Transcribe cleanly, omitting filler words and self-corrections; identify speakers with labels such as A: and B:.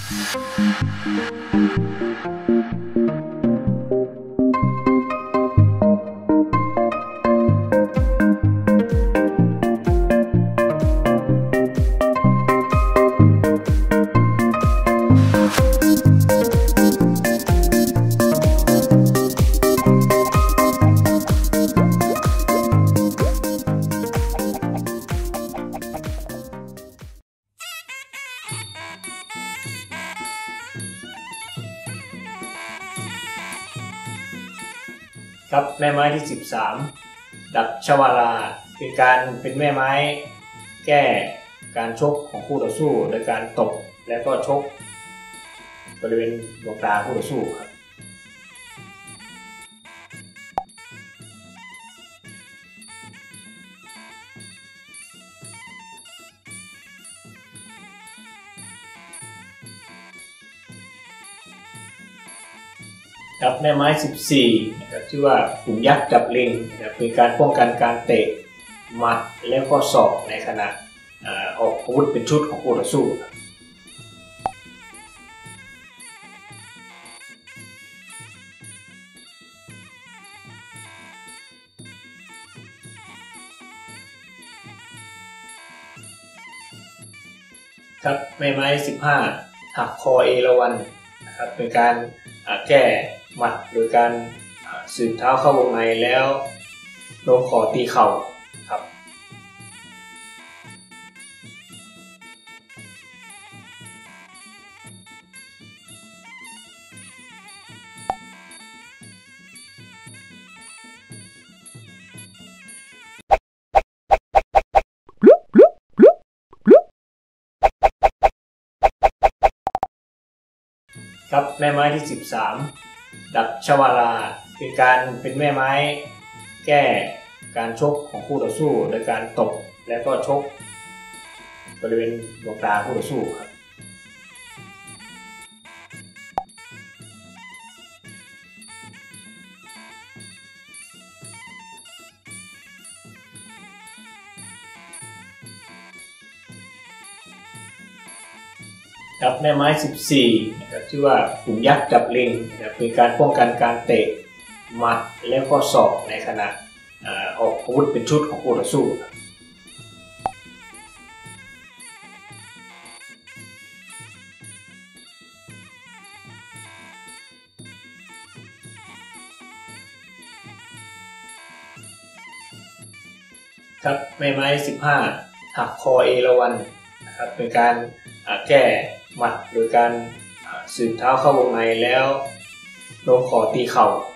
A: ครับแม่ไม้ที่13ดับชวาราเป็นแม่ไม้แก้การชกของคู่ต่อสู้โดยการตบและก็ชกบริเวณดวงตาคู่ต่อสู้ครับแม่ไม้14นะครับชื่อว่าขุนยักษ์จับลิงนะครับเป็นการป้องกันการเตะหมัดแล้วก็ศอกในขณะออกอาวุธเป็นชุดของคู่ต่อสู้ครับแม่ไม้15หักคอเอราวัณนะครับเป็นการแก้หมัดโดยการสืบเท้าเข้าวงในแล้วโน้มคอตีเข่าครับครับแม่ไม้ที่13ดับชวาราเป็นแม่ไม้แก้การชกของคู่ต่อสู้โดยการตบและก็ชกบริเวณดวงตาคู่ต่อสู้ครับครับแม่ไม้14นะครับชื่อว่าขุนยักษ์จับลิงนะครับเป็นการป้องกันการเตะหมัดแล้วก็ศอกในขณะออกอาวุธเป็นชุดของคู่ต่อสู้ครับแม่ไม้15หักคอเอราวัณนะครับเป็นการแก้หมัดโดยการสืบเท้าเข้าวงในแล้วโน้มคอตีเข่า